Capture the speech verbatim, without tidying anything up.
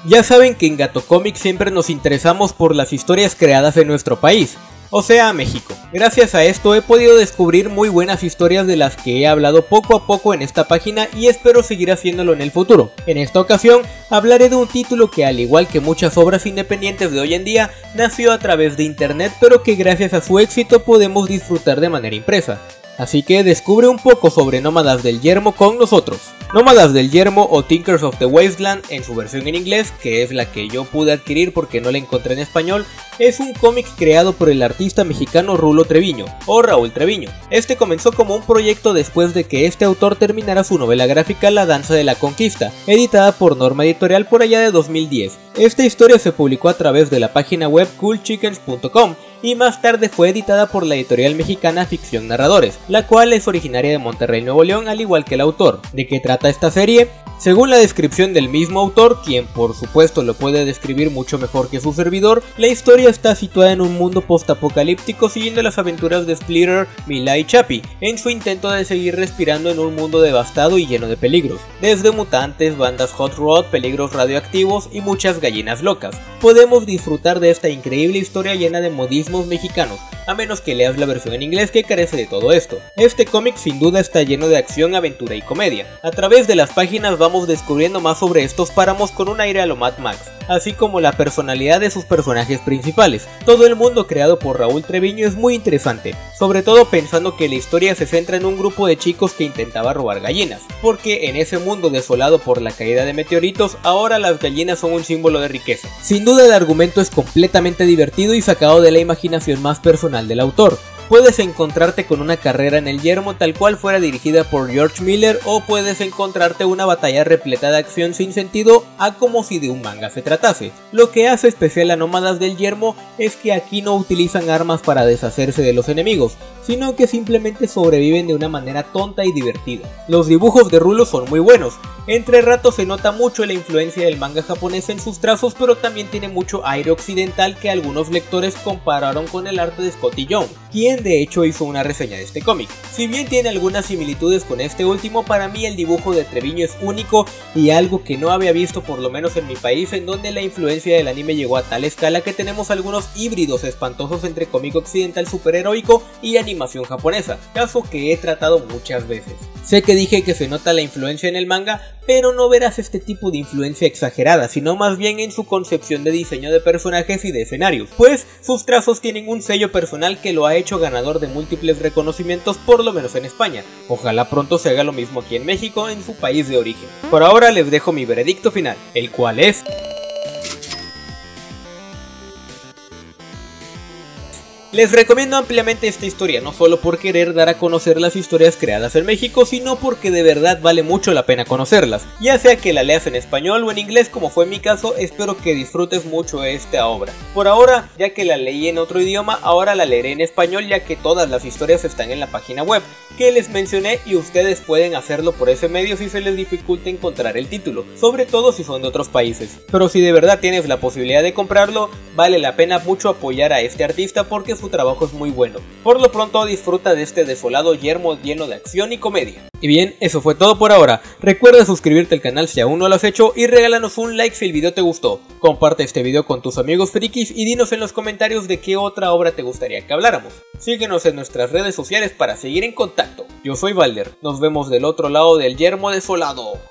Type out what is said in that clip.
Ya saben que en Gato Comics siempre nos interesamos por las historias creadas en nuestro país, o sea, México. Gracias a esto he podido descubrir muy buenas historias de las que he hablado poco a poco en esta página y espero seguir haciéndolo en el futuro. En esta ocasión hablaré de un título que, al igual que muchas obras independientes de hoy en día, nació a través de internet, pero que gracias a su éxito podemos disfrutar de manera impresa. Así que descubre un poco sobre Nómadas del Yermo con nosotros. Nómadas del Yermo, o Tinkers of the Wasteland en su versión en inglés, que es la que yo pude adquirir porque no la encontré en español, es un cómic creado por el artista mexicano Rulo Treviño, o Raúl Treviño. Este comenzó como un proyecto después de que este autor terminara su novela gráfica La Danza de la Conquista, editada por Norma Editorial por allá de dos mil diez. Esta historia se publicó a través de la página web cool chickens punto com y más tarde fue editada por la editorial mexicana Ficción Narradores, la cual es originaria de Monterrey, Nuevo León, al igual que el autor. ¿De qué trata esta serie? Según la descripción del mismo autor, quien por supuesto lo puede describir mucho mejor que su servidor, la historia está situada en un mundo postapocalíptico siguiendo las aventuras de Splitter, Mila y Chappie, en su intento de seguir respirando en un mundo devastado y lleno de peligros, desde mutantes, bandas hot rod, peligros radioactivos y muchas gallinas locas. Podemos disfrutar de esta increíble historia llena de modismos mexicanos, a menos que leas la versión en inglés que carece de todo esto. Este cómic sin duda está lleno de acción, aventura y comedia. A través de las páginas vamos descubriendo más sobre estos páramos con un aire a lo Mad Max, así como la personalidad de sus personajes principales. Todo el mundo creado por Raúl Treviño es muy interesante, sobre todo pensando que la historia se centra en un grupo de chicos que intentaba robar gallinas, porque en ese mundo desolado por la caída de meteoritos, ahora las gallinas son un símbolo de riqueza. Sin duda el argumento es completamente divertido y sacado de la imaginación más personal del autor. Puedes encontrarte con una carrera en el yermo tal cual fuera dirigida por George Miller, o puedes encontrarte una batalla repleta de acción sin sentido a como si de un manga se tratase. Lo que hace especial a Nómadas del Yermo es que aquí no utilizan armas para deshacerse de los enemigos, sino que simplemente sobreviven de una manera tonta y divertida. Los dibujos de Rulo son muy buenos, entre ratos se nota mucho la influencia del manga japonés en sus trazos, pero también tiene mucho aire occidental que algunos lectores compararon con el arte de Scotty Young, quien de hecho hizo una reseña de este cómic. Si bien tiene algunas similitudes con este último, para mí el dibujo de Treviño es único y algo que no había visto por lo menos en mi país, en donde la influencia del anime llegó a tal escala que tenemos algunos híbridos espantosos entre cómic occidental superheroico y animación japonesa, caso que he tratado muchas veces. Sé que dije que se nota la influencia en el manga, pero no verás este tipo de influencia exagerada, sino más bien en su concepción de diseño de personajes y de escenarios, pues sus trazos tienen un sello personal que lo ha hecho ganador de múltiples reconocimientos, por lo menos en España. Ojalá pronto se haga lo mismo aquí en México, en su país de origen. Por ahora les dejo mi veredicto final, el cual es... Les recomiendo ampliamente esta historia, no solo por querer dar a conocer las historias creadas en México, sino porque de verdad vale mucho la pena conocerlas. Ya sea que la leas en español o en inglés, como fue mi caso, espero que disfrutes mucho esta obra. Por ahora, ya que la leí en otro idioma, ahora la leeré en español, ya que todas las historias están en la página web que les mencioné y ustedes pueden hacerlo por ese medio si se les dificulta encontrar el título, sobre todo si son de otros países. Pero si de verdad tienes la posibilidad de comprarlo, vale la pena mucho apoyar a este artista porque su trabajo es muy bueno. Por lo pronto disfruta de este desolado yermo lleno de acción y comedia. Y bien, eso fue todo por ahora. Recuerda suscribirte al canal si aún no lo has hecho y regálanos un like si el video te gustó. Comparte este video con tus amigos frikis y dinos en los comentarios de qué otra obra te gustaría que habláramos. Síguenos en nuestras redes sociales para seguir en contacto. Yo soy Valder, nos vemos del otro lado del yermo desolado.